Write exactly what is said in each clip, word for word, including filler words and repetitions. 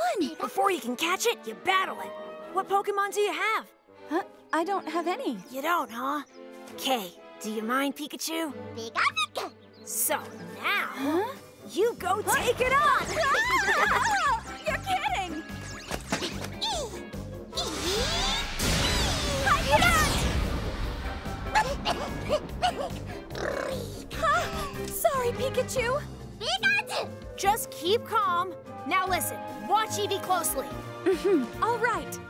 fun! Before you can catch it, you battle it. What Pokemon do you have? Huh? I don't have any. You don't, huh? Okay, do you mind, Pikachu? Pika. So now, Huh? you go take it on! Ah! You're kidding! Sorry, Pikachu. Pikachu. Just keep calm. Now listen, watch Eevee closely. Mm-hmm. All right.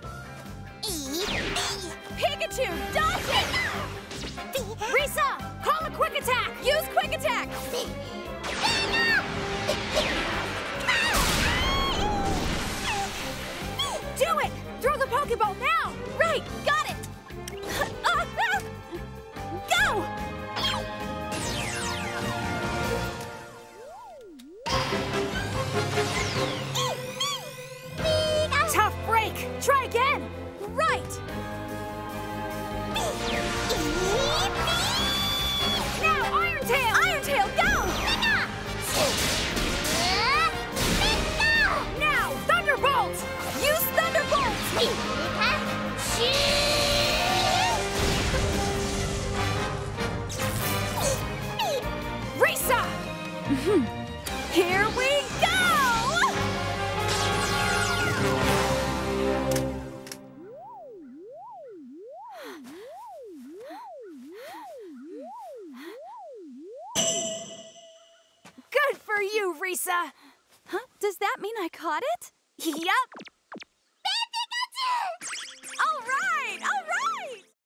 Pikachu, dodge it! Risa, call a quick attack! Use quick attack! Do it! Throw the Pokeball now! Right, got it! Ah, ah! Go! Tough break! Try again! Right! Now, Iron Tail! Iron Tail, go! Now, Thunderbolt! Use Thunderbolt! Risa! Here we go! Good for you, Risa! Huh? Does that mean I caught it? Yup!